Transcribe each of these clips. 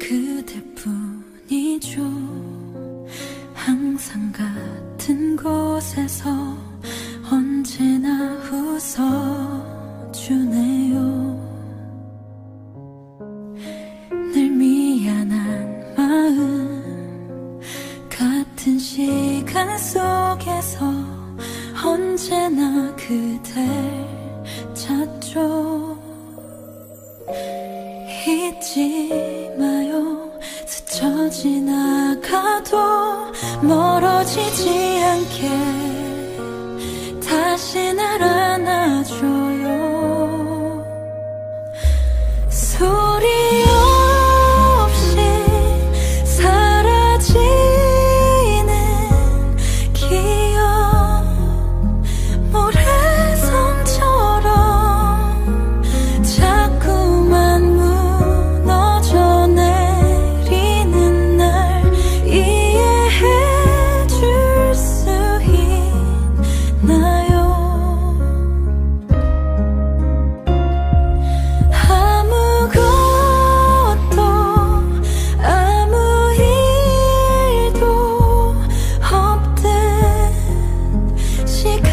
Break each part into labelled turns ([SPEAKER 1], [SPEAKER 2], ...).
[SPEAKER 1] 그대뿐이죠. 항상 같은 곳에서 언제나 웃어주네요. 늘 미안한 마음 같은 시간 속에서 언제나 그댈 찾죠. 잊지 마요. 스쳐 지나가도 멀어지지 않게 다시 날 안아줘요. 소리 없이 사라지는 기억, 모래성처럼 자꾸만 무너져 내리는 날 이해해 줄 수 있나요? 아무것도 아무 일도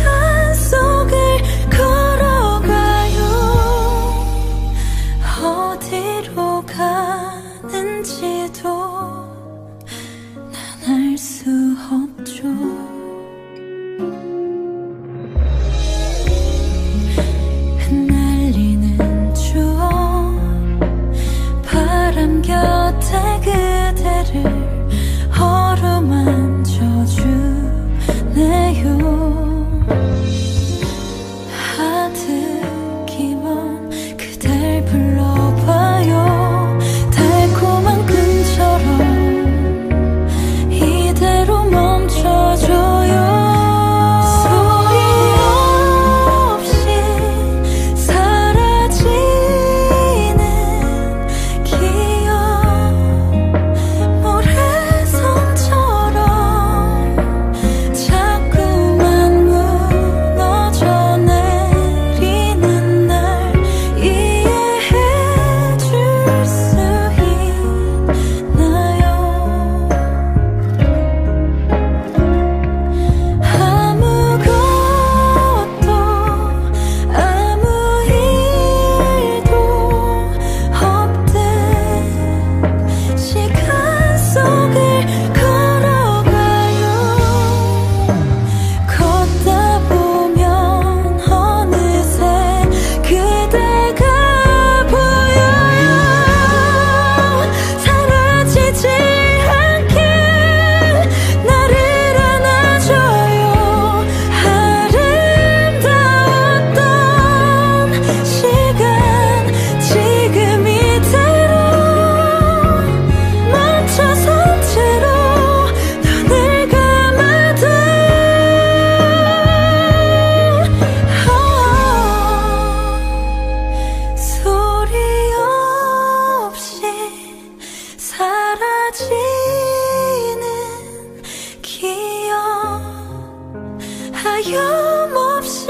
[SPEAKER 1] 하염없이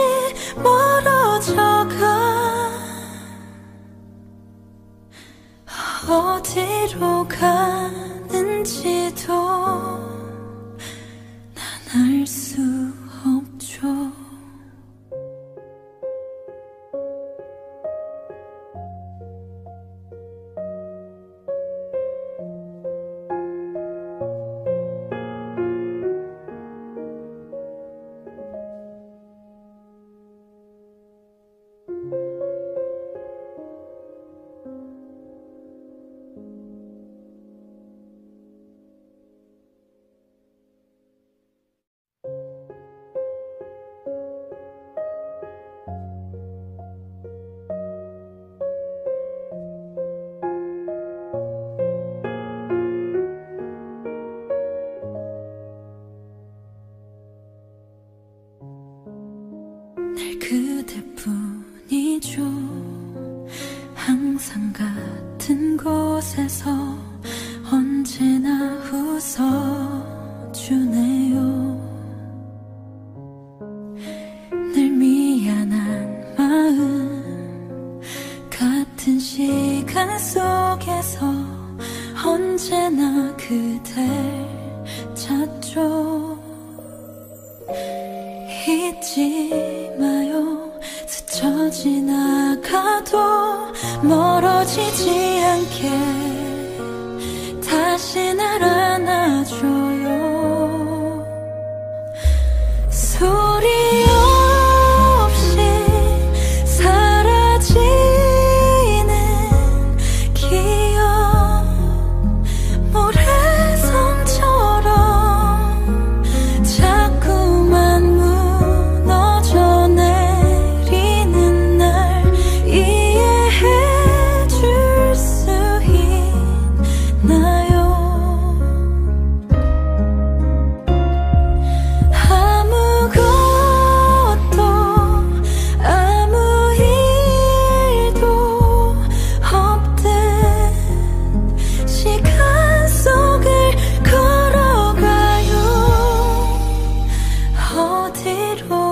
[SPEAKER 1] 멀어져가 어디로 가는지도 난 알 수 없죠. 늘 그대뿐이죠. 항상 같은 곳에서 언제나 웃어주네요. 늘 미안한 마음 같은 시간 속에서 언제나 그댈 찾죠. 잊지 마요. 스쳐 지나가도 멀어지지 않게 다시 날 안아줘요. 소리 없이 사라지는 기억, 모래성처럼 자꾸만 무너져 내리는 날 이해해 줄 수 있나요? 어디로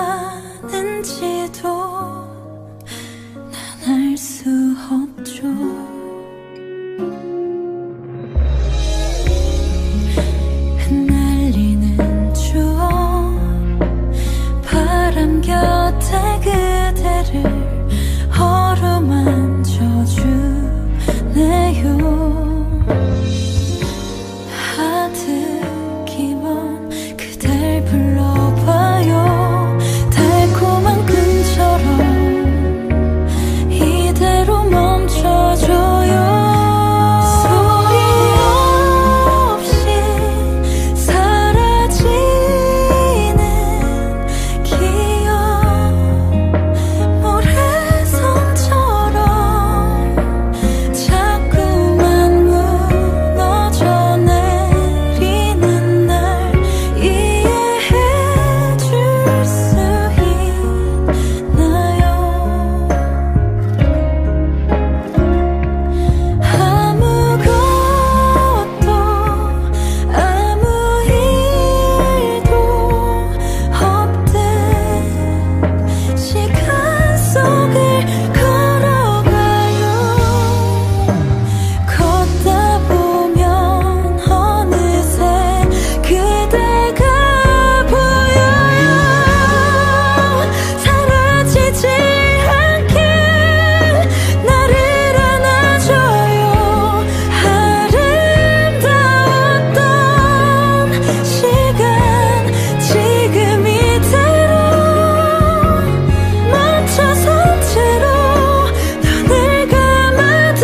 [SPEAKER 1] 가는지도 난 알 수 없죠. 흩날리는 추억, 바람 곁에 그대를 어루만져 주네요. 아득히만 그댈 불러봐요. 달콤한 꿈처럼 이대로 멈춰줘요. 소리 없이 사라지는 기억, 모래성처럼 자꾸만 무너져 내리는 날 이해해 줄 수 있나요? 아무것도 아무 일도 없듯 시간 속을 걸어가요. 걷다 보면 어느새 그대가 보여요. 사라지지 않게 나를 안아줘요. 아름다웠던 시간 지금 이대로 멈춰선 채로 눈을 감아도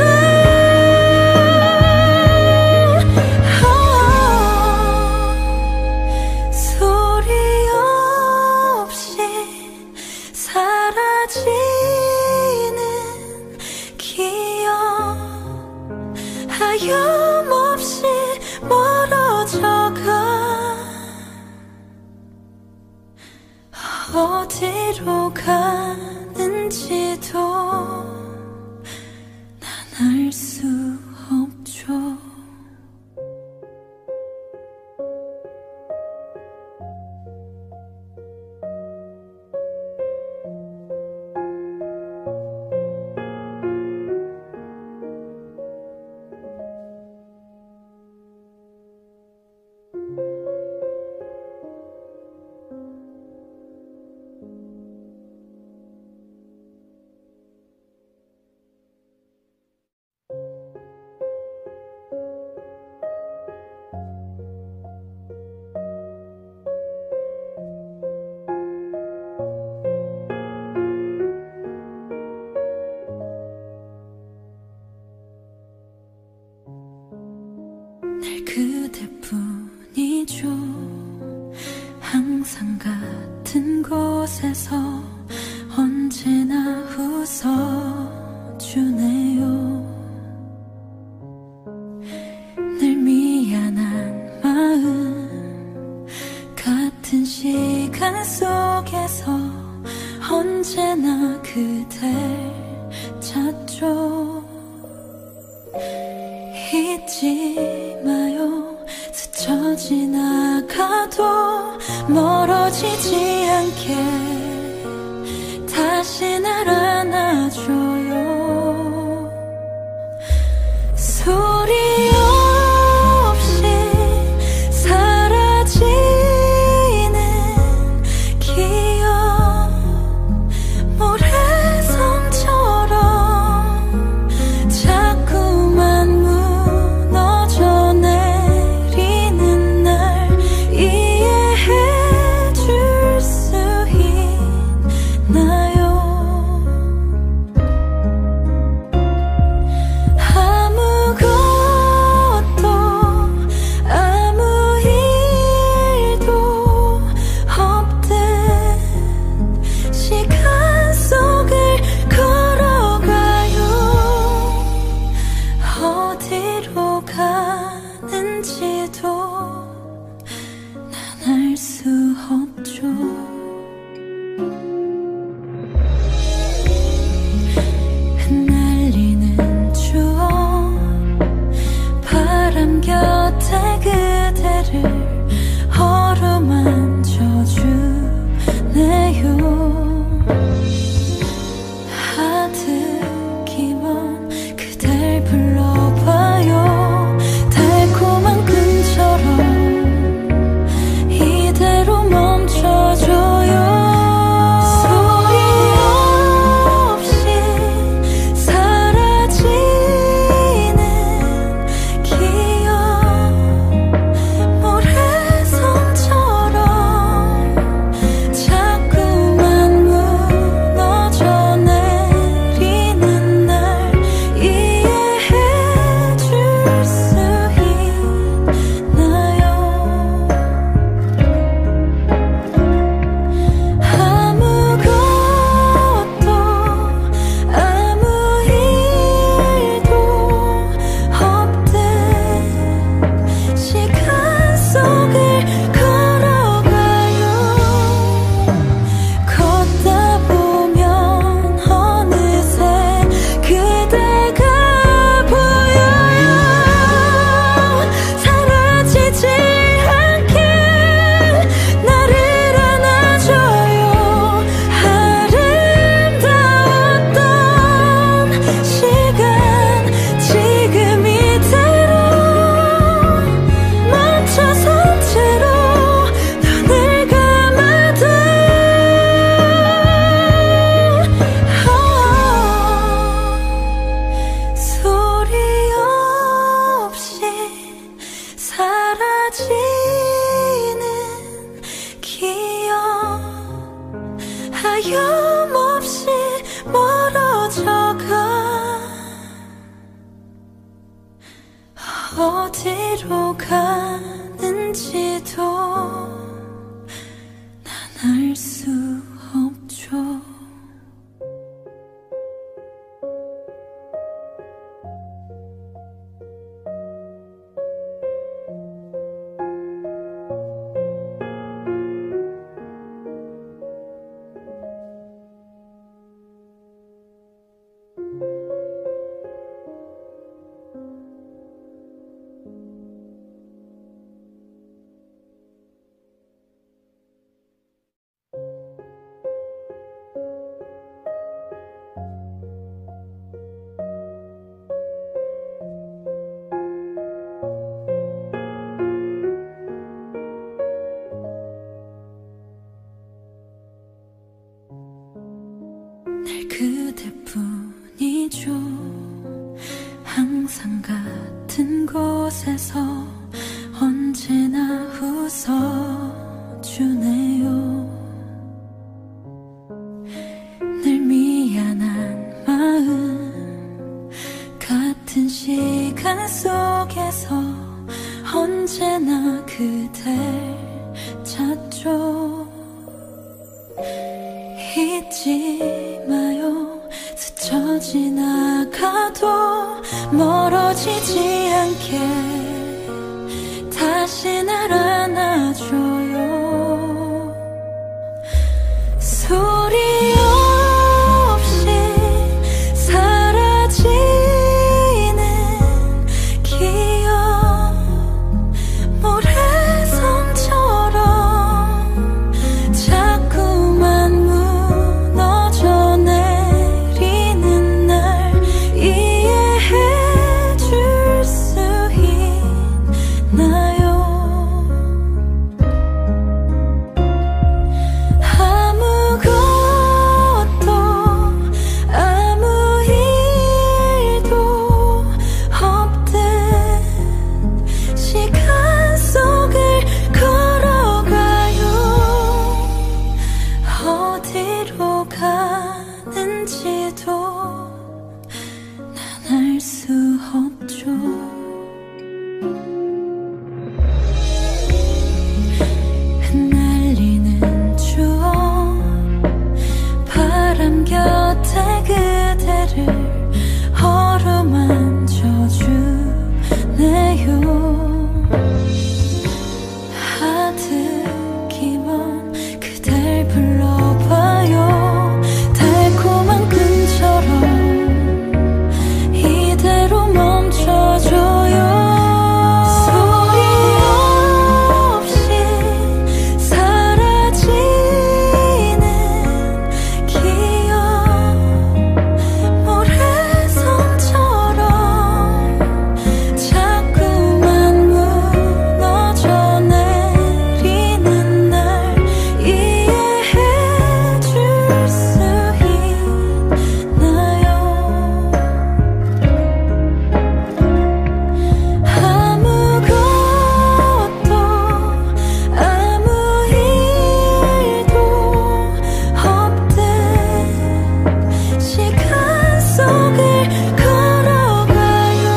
[SPEAKER 1] 소리 없이 사라지는 기억, 하염없이 멀어져가 어디로 가는지도 난 알 수 없죠. 늘 그대뿐이죠. 항상 같은 곳에서 언제나 웃어주네요. 늘 미안한 마음, 같은 시간 속에서 언제나 그댈 찾죠. 잊지 마요. 스쳐 지나가도 멀어지지 않게 다시 날 안아줘요. 소리 뿐이죠. 항상 같은 곳에서 언제나 웃어주네요. 늘 미안한 마음 같은 시간 속에서 언제나 그댈 찾죠. 잊지 마요. 스쳐 지나가도 멀어지지 않게 다시 날 안아줘요. 소리 없이 사라지는 기억, 모래성처럼 자꾸만 무너져 내리는 날 이해해 줄 수 있나요? 아무것도 아무 일도 없듯 시간 속을 걸어가요. 어디로 가는지도 난 알 수 없죠. 흩날리는 추억, 바람 곁에 그대를 어루만져주네요. 아득히먼 그댈 불러봐요. 달콤한 꿈처럼 이대로 멈춰줘요. 소리 없이 사라지는 기억, 모래성처럼 자꾸만 무너져 내리는 날 이해해 줄 수 있나요? 아무것도 아무 일도 없듯 시간 속을 걸어가요.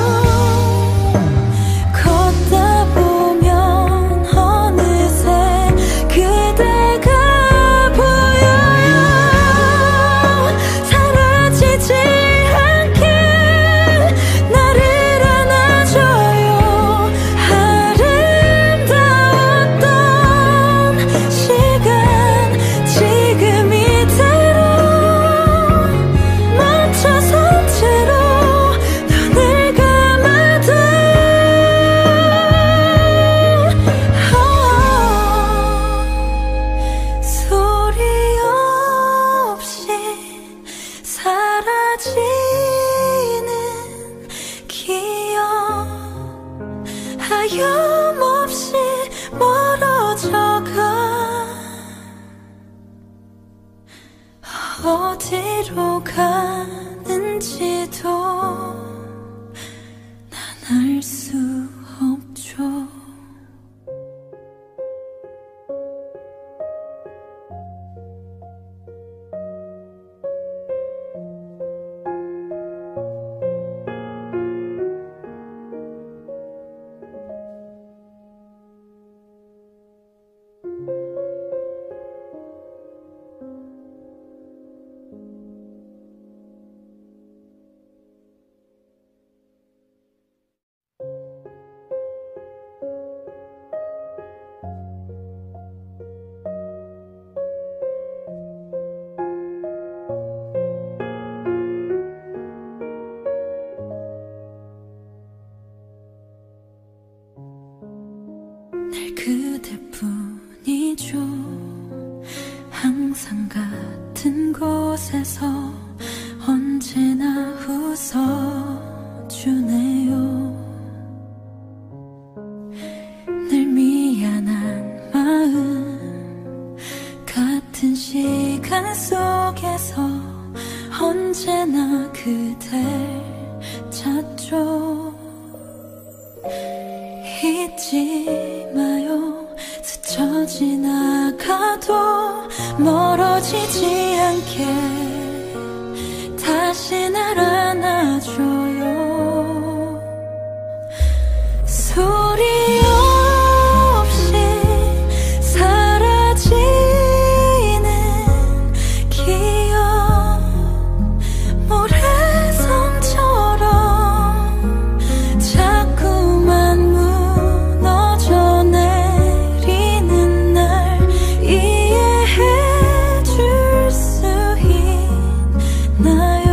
[SPEAKER 1] 걷다 보면 어느새 그대가 보여요. 사라지지 않게 나를 안아줘요. 아름다웠던 시간 지금 이대로 멈춰선 채로 눈을 감아도 소리 없이 사라지는 기억, 하염없이 멀어져가 어디로 가는지도 난 알 수 없죠. 늘 그대뿐이죠. 항상 같은 곳에서 언제나 웃어주네요. 늘 미안한 마음 같은 시간 속에서 언제나 그댈 찾죠. 잊지 마요. 스쳐 지나가도 멀어지지 않게 다시 날 안아줘요. 소리 없이 사라지는 기억, 모래성처럼 자꾸만 무너져 내리는 날 이해해 줄 수 있나요?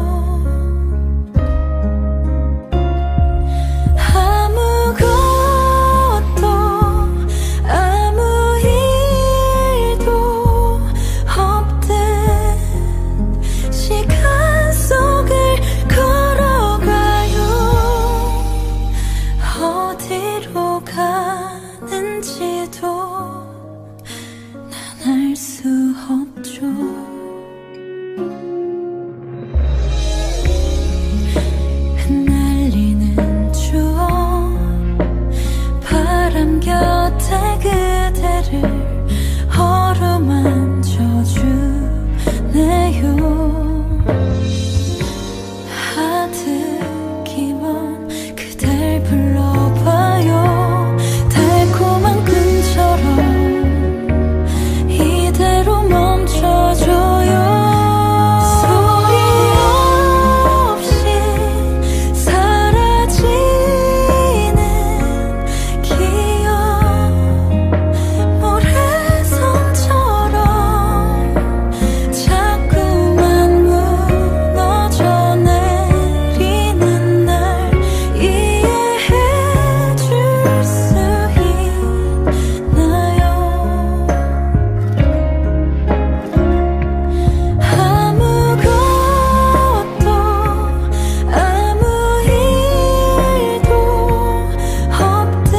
[SPEAKER 1] 어디로 가는지도 난 알 수 없죠. 흩날리는 추억, 바람 곁에 그대를 어루만져 주네요. 아득히만 그댈 불러봐요. 달콤한 꿈처럼 이대로 멈춰줘요. 소리 없이 사라지는 기억, 모래성처럼 자꾸만 무너져 내리는 날 이해해 줄 수 있나요? 아무것도 아무 일도 없듯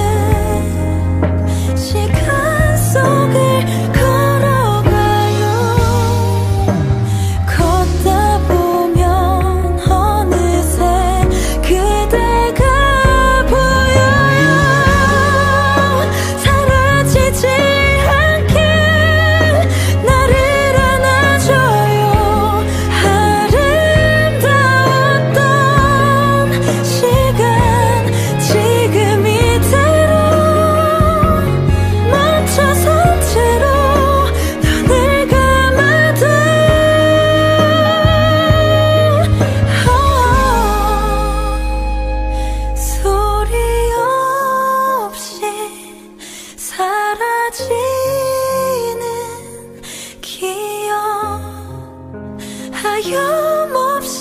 [SPEAKER 1] 시간 속을 걸어가요. 걷다 보면 어느새 그대가 보여요. 사라지지 않게 나를 안아줘요. 아름다웠던 시간 지금 이대로 멈춰선 채로 눈을 감아도 소리 없이 사라지는 기억, 하염없이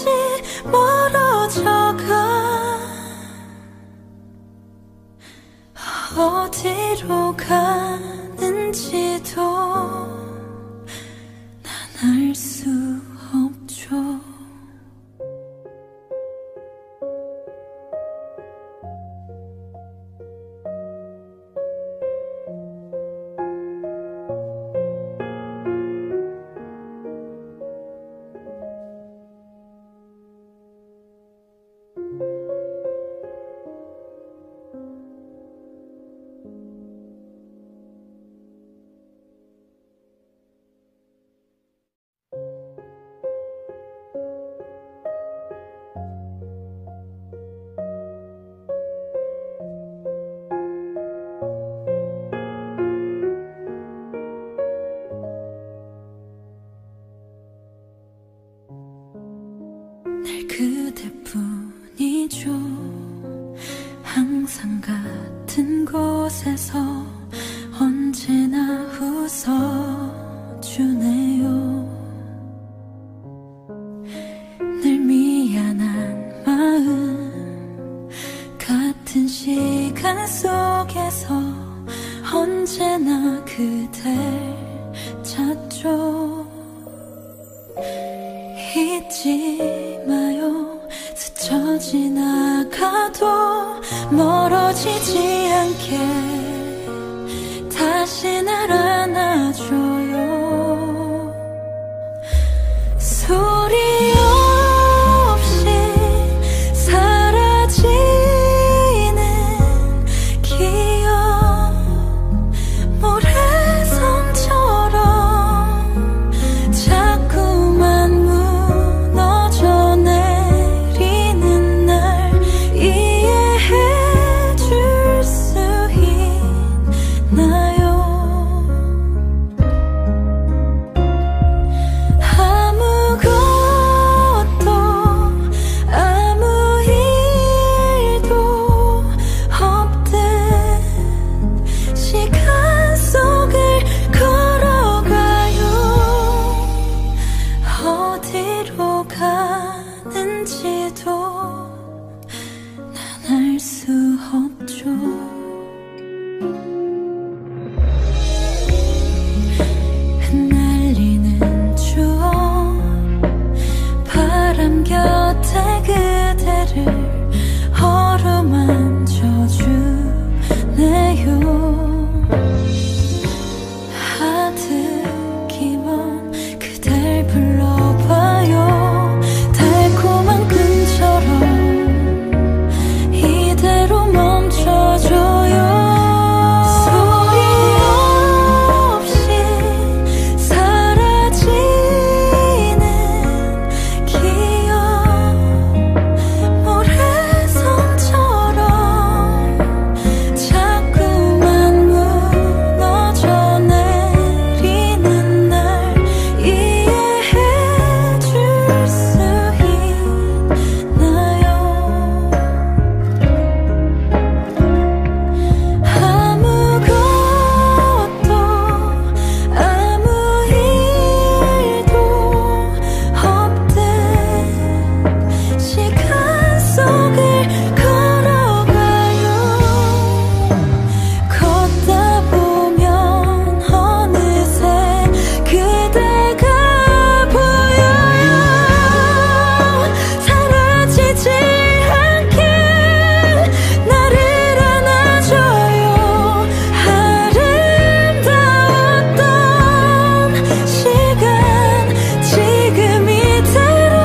[SPEAKER 1] 멀어져가 어디로 가는지도 난 알 수 없죠. 날 그대뿐이죠. 항상 같은 곳에서 언제나 웃어주네요. 늘 미안한 마음, 같은 시간 속에서 언제나 그댈 찾죠. 잊지 마요. 스쳐 지나가도 멀어지지 않게 다시 날 안아줘요. 소리 없이 흩날리는 추억 바람 곁에 그대를 어루만져 주네요. 하드기만 그댈 불러봐요. 달콤한 꿈처럼 이대로 멈춰줘요. 소리 없이 사라지는 기억 모래성처럼 자꾸만 무너져 내리는 날 이해해 줄 수 있나요? 아무것도 아무 일도 없듯 시간 속을 걸어가요. 걷다 보면 어느새 그대가 보여요. 사라지지 않게 나를 안아줘요. 아름다웠던 시간 지금 이대로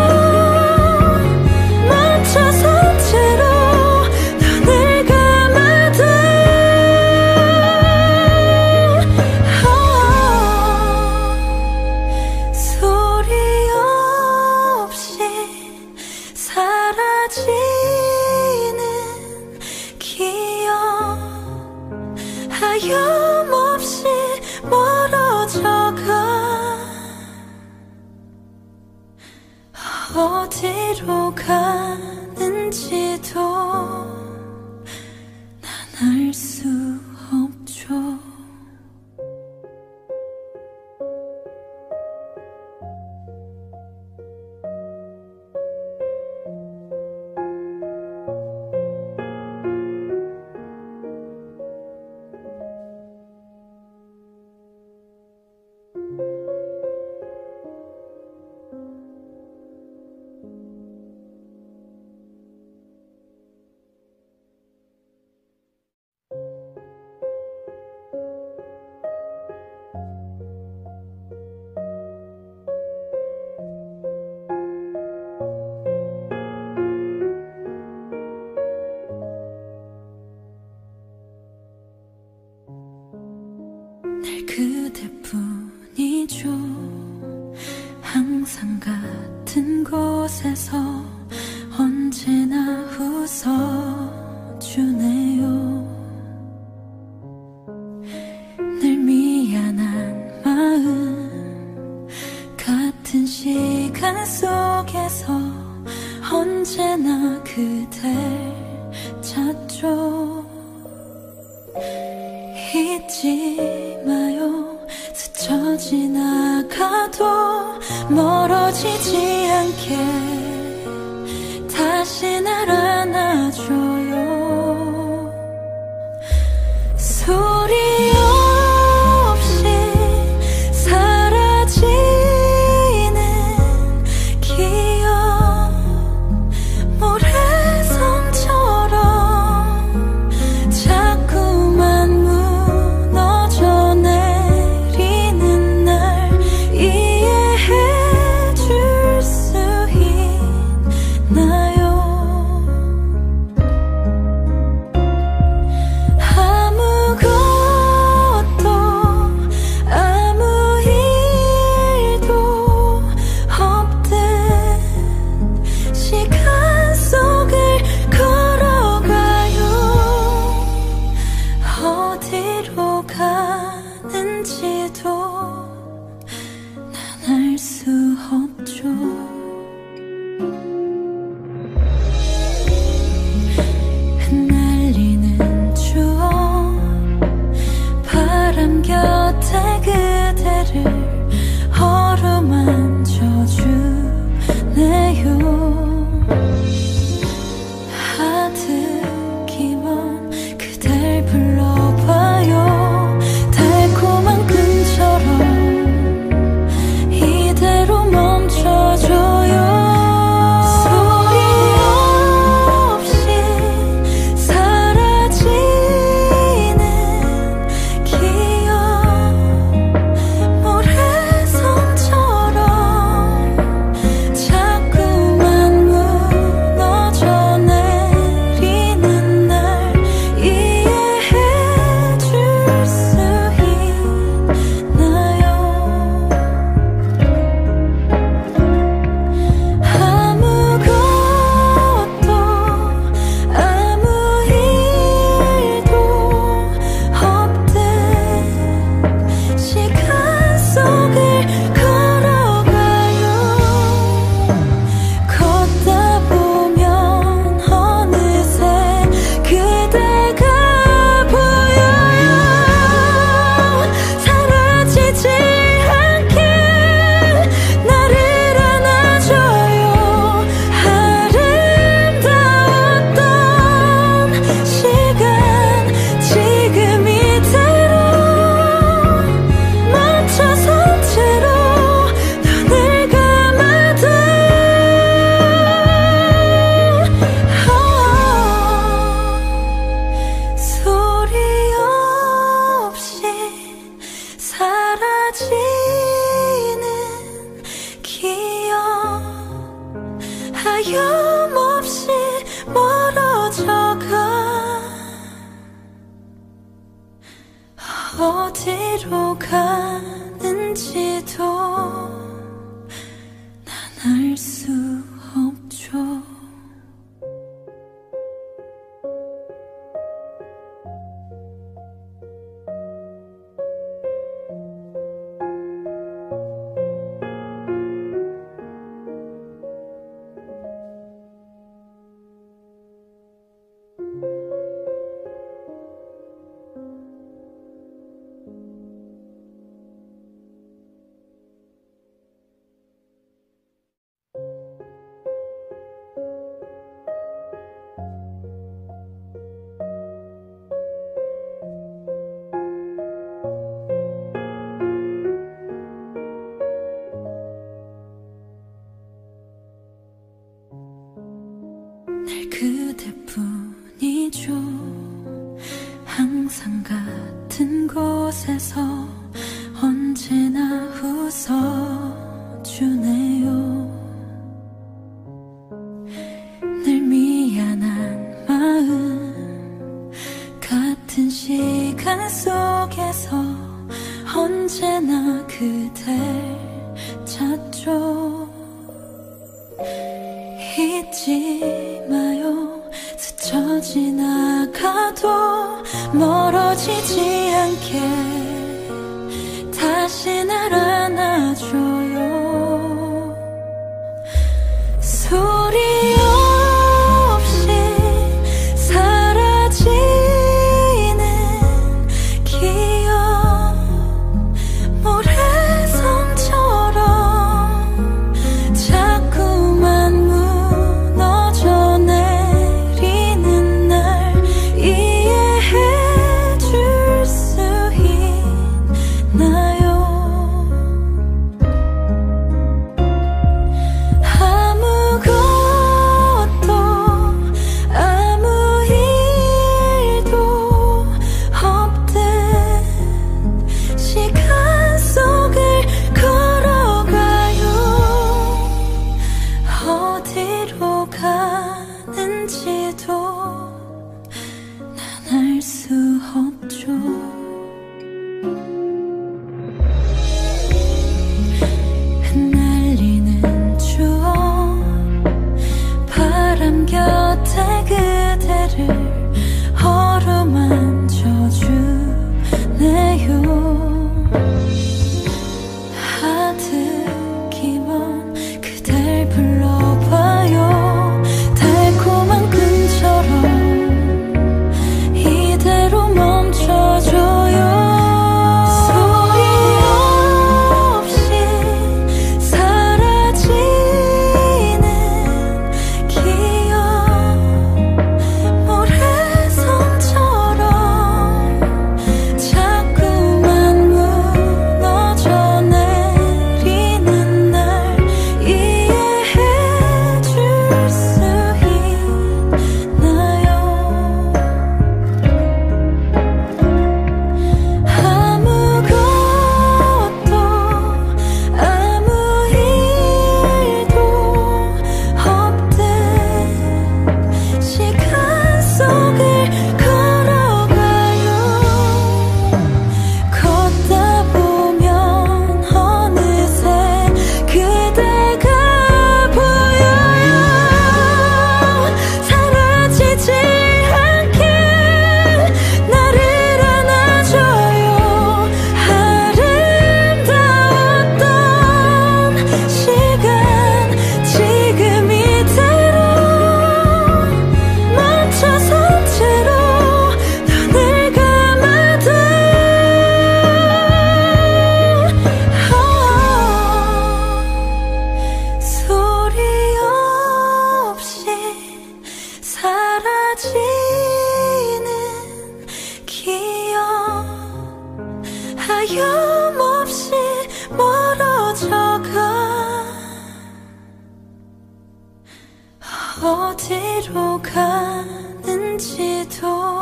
[SPEAKER 1] 멈춰선 채로 눈을 감아도 소리 없이 사라지는 기억 하염없이 멀어져가 어디로 가는지도 난 알 수 없죠. 늘 그대뿐이죠. 항상 같은 곳에서 언제나 웃어주네요. 늘 미안한 마음 같은 시간 속에서 언제나 그댈 찾죠. 잊지 마요. 스쳐 지나가도 멀어지지 않게 다시 날 안아줘요. 소리 없이 사라지는 기억 모래성처럼 자꾸만 무너져 내리는 날 이해해 줄 수 있나요? 어디로 가는지도 난 알 수 없죠. 늘 그대뿐이죠. 항상 같은 곳에서 언제나 웃어주네요. 늘 미안한 마음 같은 시간 속에서 언제나 그댈 찾죠. 잊지 마요. 스쳐 지나가도 멀어지지 않게 다시 날 안아줘요. 소리 없이 사라지는 기억, 모래성처럼 자꾸만 무너져 내리는 날 이해해 줄 수 있나요? 아무것도 아무 일도 없듯 시간 속을 걸어가요. 어디로 가는지도 난 알 수 없죠. 흩날리는 추억, 바람 곁에 그대를 어루만져주네요. 아득히먼 그댈 불러봐요. 달콤한 꿈처럼 이대로 멈춰줘요. 소리 없이 사라지는 기억, 모래성처럼 자꾸만 무너져 내리는 날 이해해 줄 수 있나요? 아무것도 아무 일도 없듯 시간 속을 걸어가요. 걷다 보면 어느새 그대가 보여요. 사라지지 않게 나를 안아줘요. 아름다웠던 시간 지금 이대로 멈춰선 채로 눈을 감아도 소리 없이 사라지는 기억, 하염없이 멀어져가 어디로 가는지도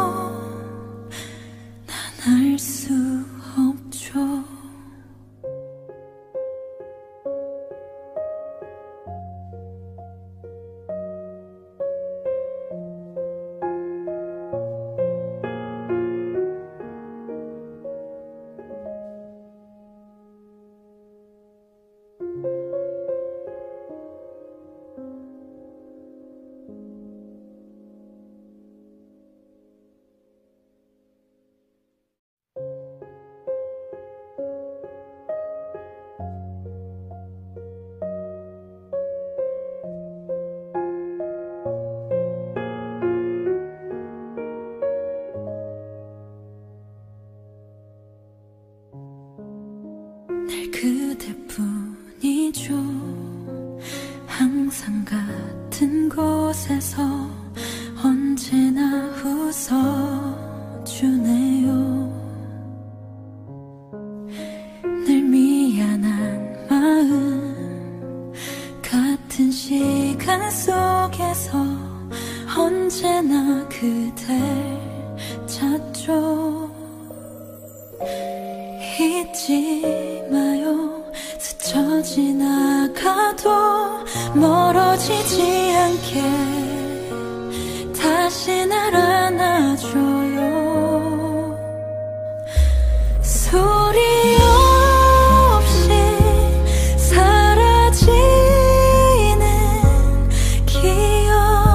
[SPEAKER 1] 난 알 수 없죠. 언제나 그댈 찾죠. 잊지 마요. 스쳐 지나가도 멀어지지 않게 다시 날 안아줘요. 소리 없이 사라지는 기억,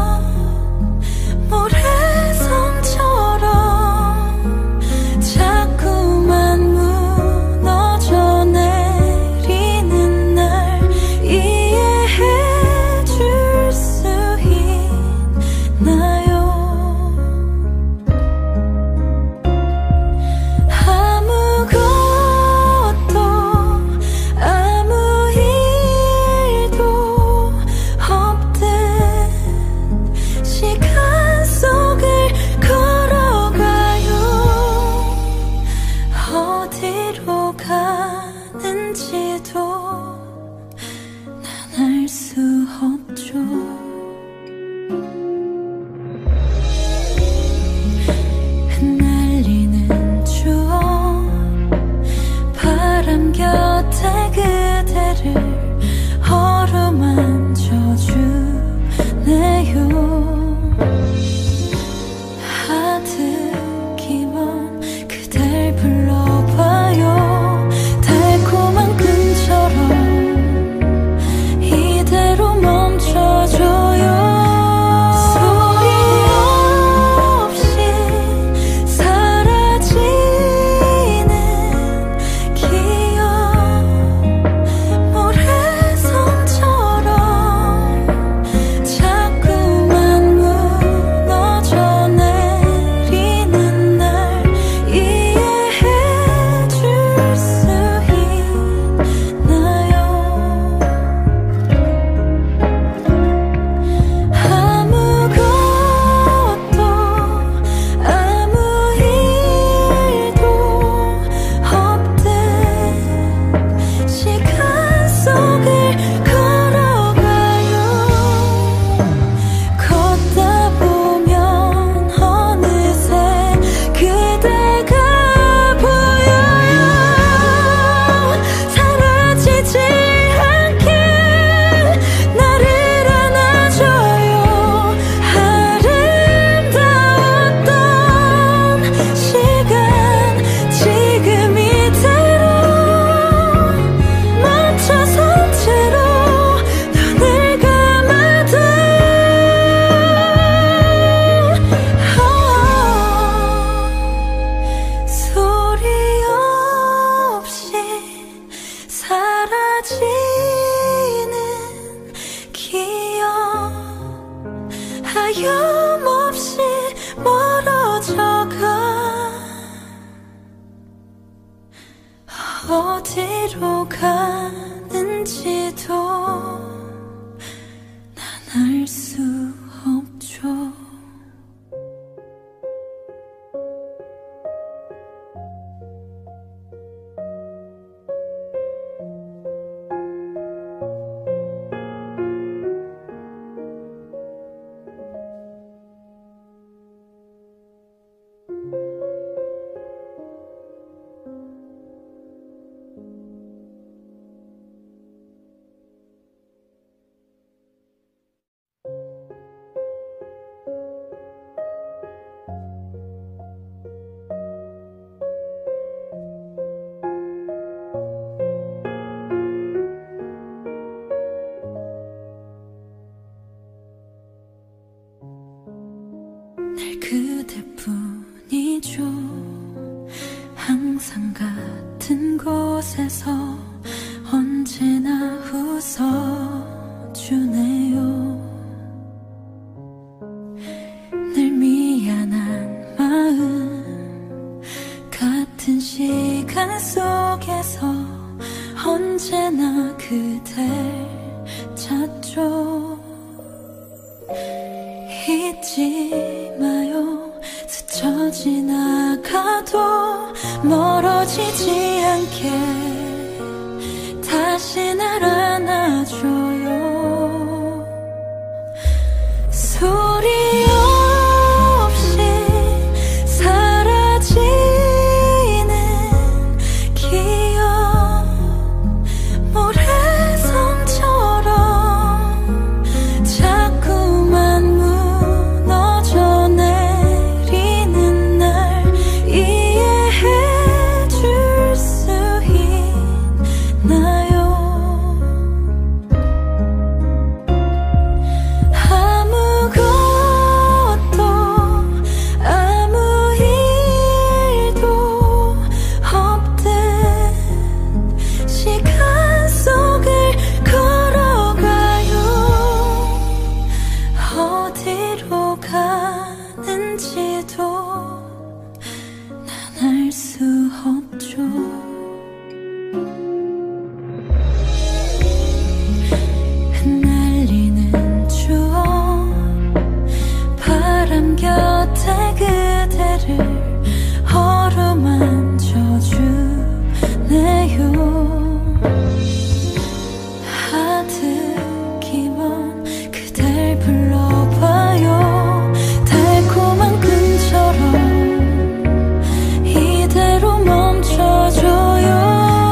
[SPEAKER 1] 모래성처럼 자꾸만 무너져 내리는 날 이해해 줄 수 있나요? 어디로 가는지도 난 알 수 없죠. 흩날리는 추억, 바람 곁에 그대를 어루만져 주네요. 아득히만 그댈 불러봐요. 달콤한 꿈처럼 이대로 멈춰줘요. 소리 없이 사라지는 기억, 모래성처럼 자꾸만 무너져 내리는 날 이해해 줄 수 있나요? 아무것도 아무 일도 없듯 시간 속을 걸어가요. 걷다 보면 어느새 그대가 보여요. 사라지지 않게 나를 안아줘요. 아름다웠던 시간 지금 이대로 멈춰선 채로 눈을 감아도 소리 없이 사라지는 기억, 하염없이 멀어져가 어디로 가는지도 난 알 수 없죠. 날 그대뿐이죠. 항상 같은 곳에서 언제나 웃어주네요. 늘 미안한 마음 같은 시간 속에서 언제나 그댈 찾죠. 잊지 마요. 스쳐 지나가도 멀어지지 않게 다시 날 안아줘요. 소리 흩날리는 추억 바람 곁에 그대를 어루만져 주네요. 아득히만 그댈 불러봐요. 달콤한 꿈처럼 이대로 멈춰줘요.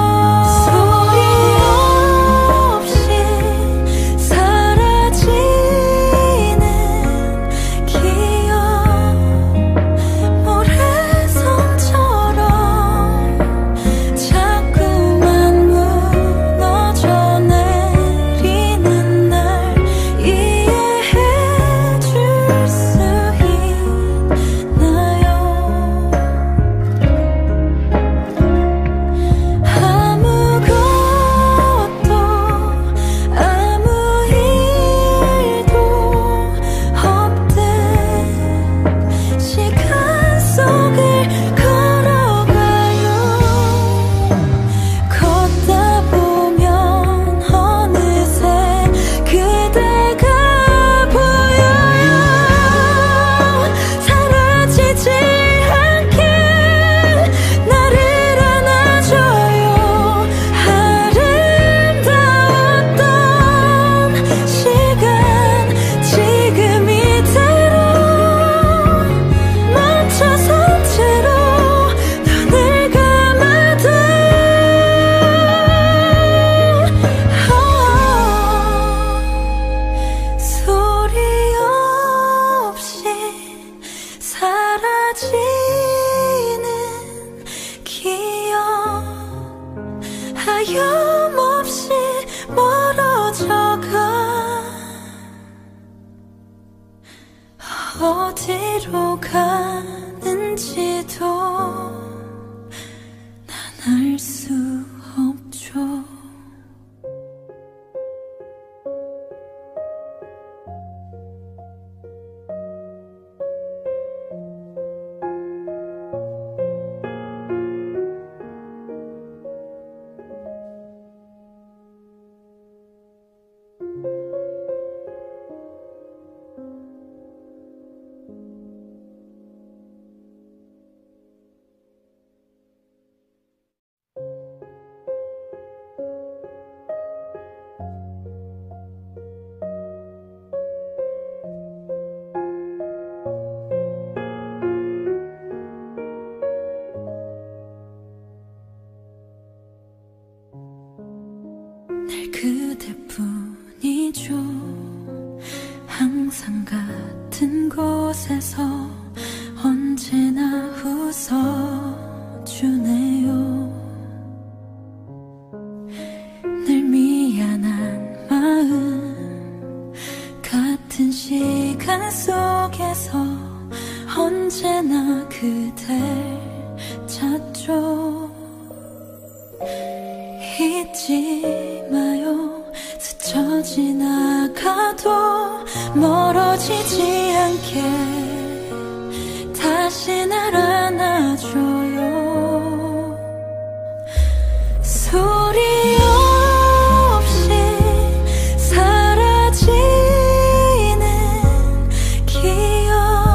[SPEAKER 1] 하염없이 멀어져가 어디로 가는지도 난 알 수 없죠. 늘 그대뿐이죠. 항상 같은 곳에서 언제나 웃어주네요. 늘 미안한 마음 같은 시간 속에서 언제나 그댈 찾죠. 잊지 마요. 스쳐 지나가도 멀어지지 않게 다시 날 안아줘요. 소리 없이 사라지는 기억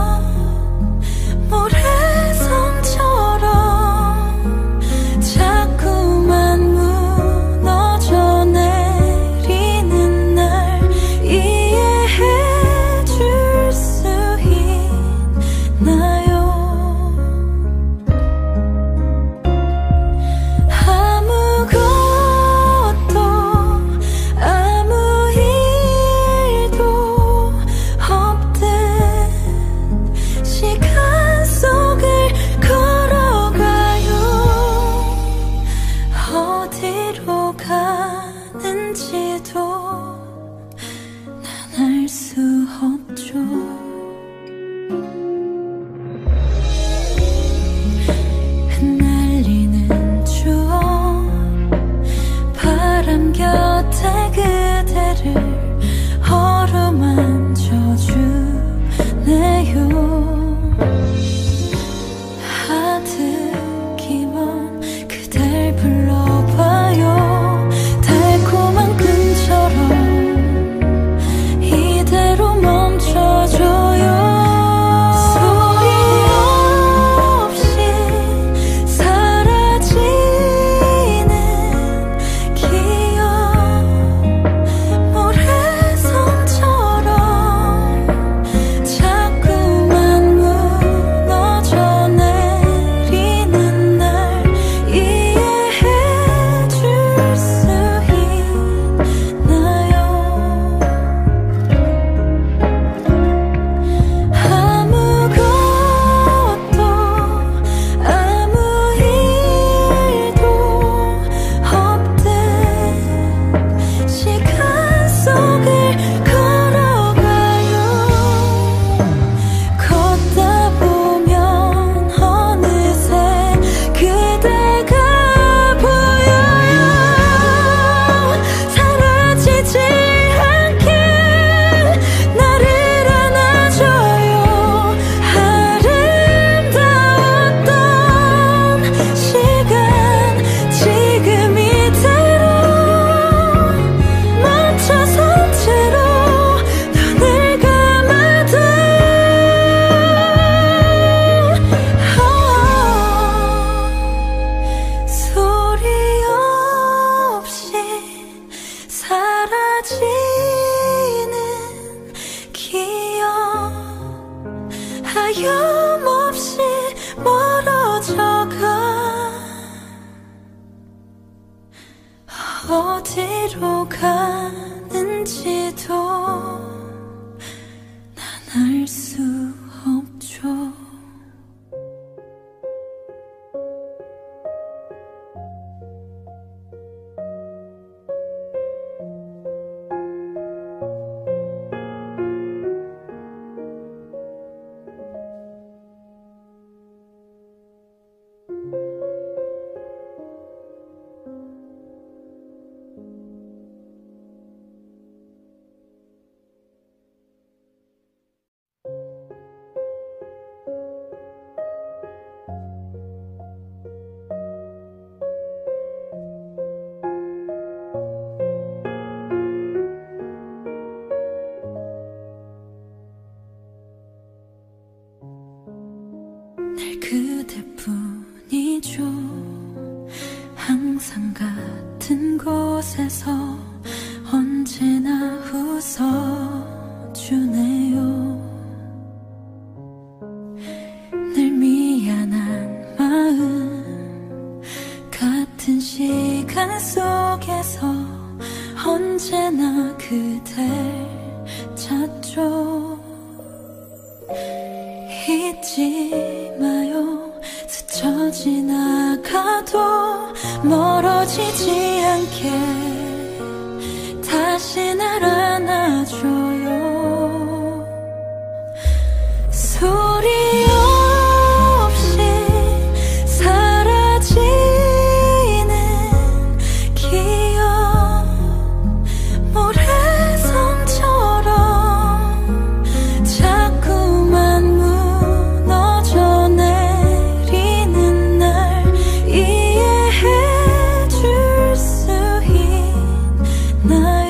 [SPEAKER 1] 모래성처럼 자꾸만 무너져 내리는 날 이해해 줄 수 하염없이 멀어져가. 어디로 가는지도 난 알 수 없죠. 늘 그대뿐이죠. 항상 같은 곳에서 언제나 웃어주네요. 늘 미안한 마음 같은 시간 속에서 언제나 그댈 찾죠. 잊지 마요. 스쳐 지나가도 멀어지지 않게 다시 날 안아줘요. 소리 없이 사라지는 기억, 모래성처럼 자꾸만 무너져 내리는 날 이해해 줄 수 있나요?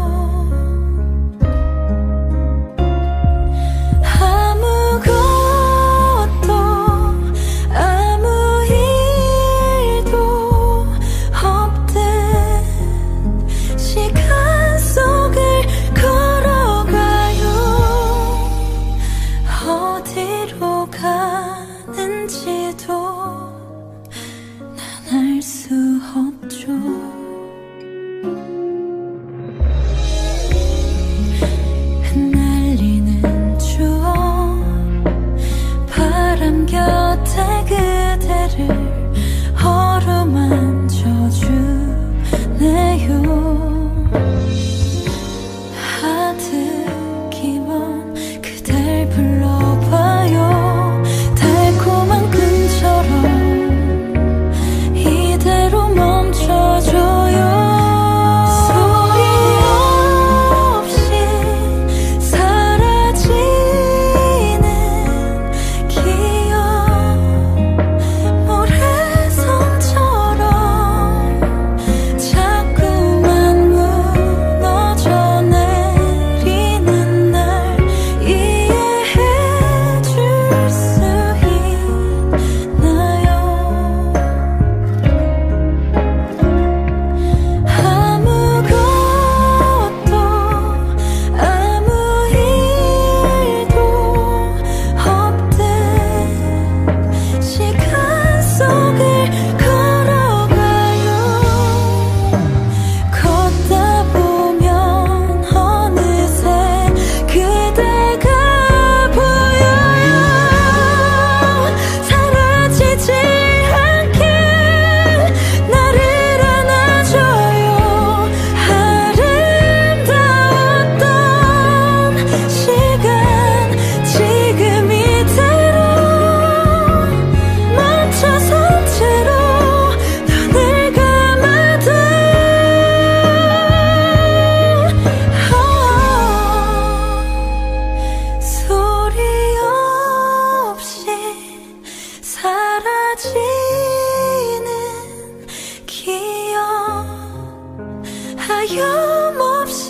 [SPEAKER 1] 하염없이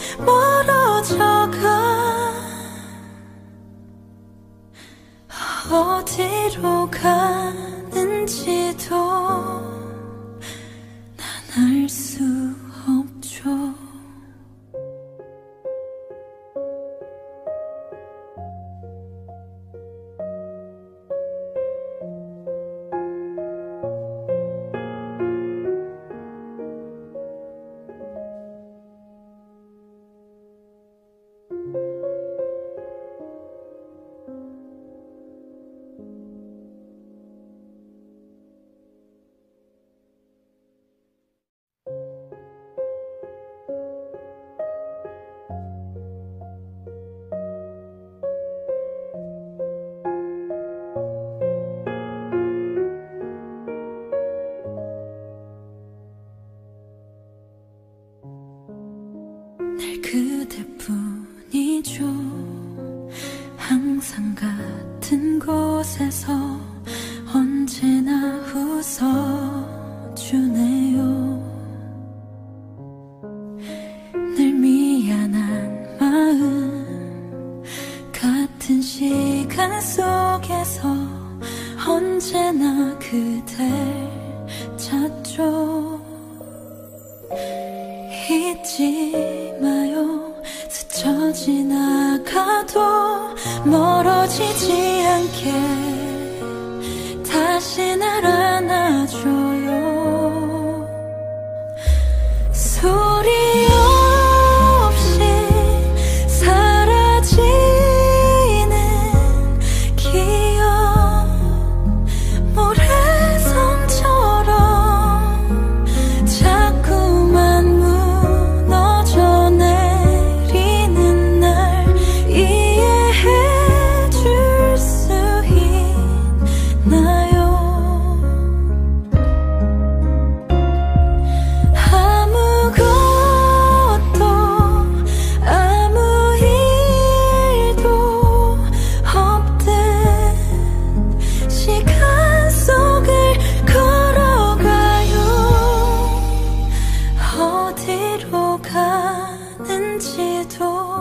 [SPEAKER 1] 멀어져가. 어디로 가는지도 난 알 수 없죠. 곳에서 언제나 웃어주네요. 늘 미안한 마음 같은 시간 속에서 언제나 그댈 찾죠. 잊지 마요. 스쳐 지나가도 멀어지지 않게 다시 날 안아줘요. 소리 없이 사라지는 기억, 모래성처럼 자꾸만 무너져 내리는 날 이해해 줄 수 있나요? 아무것도 아무 일도 없듯 시간 속을 걸어가요. 어디로 가는지도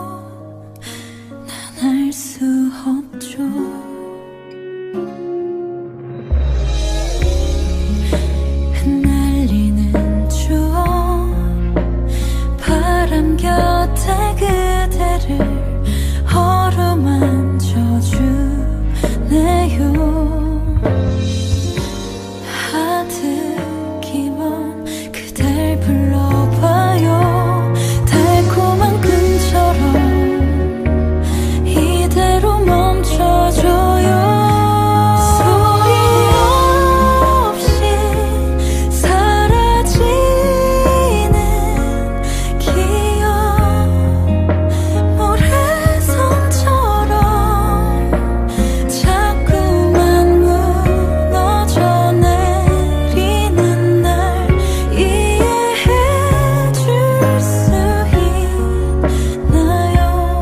[SPEAKER 1] 난 알 수 없죠. 흩날리는 추억, 바람 곁에 그대를 어루만져주네요. 아득히만 그댈 불러봐요. 달콤한 꿈처럼 이대로 멈춰줘요. 소리 없이 사라지는 기억, 모래성처럼 자꾸만 무너져 내리는 날 이해해 줄 수 있나요?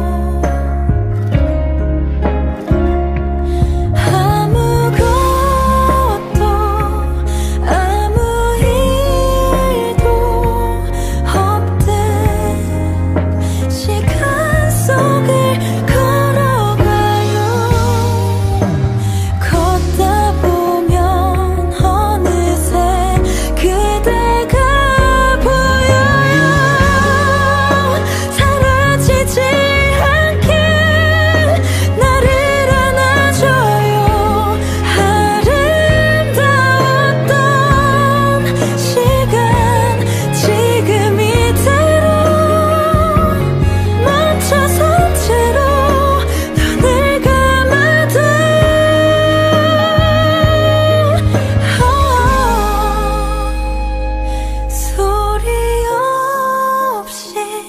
[SPEAKER 1] 아무것도 아무 일도 없듯 시간 속을 걸어가요. 걷다 보면 어느새 그대가 보여요. 사라지지 않게 나를 안아줘요. 아름다웠던 시간 지금 이대로 멈춰선 채로 눈을 감아도 소리 없이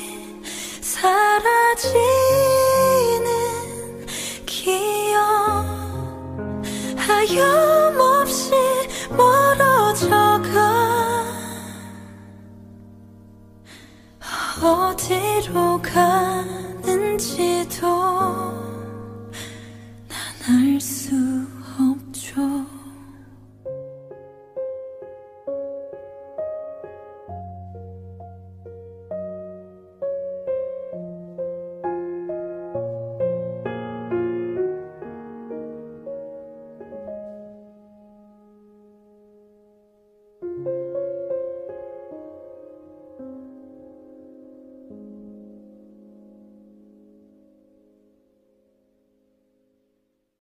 [SPEAKER 1] 사라지는 기억, 하염없이 멀어져가 어디로 가는지도 난 알 수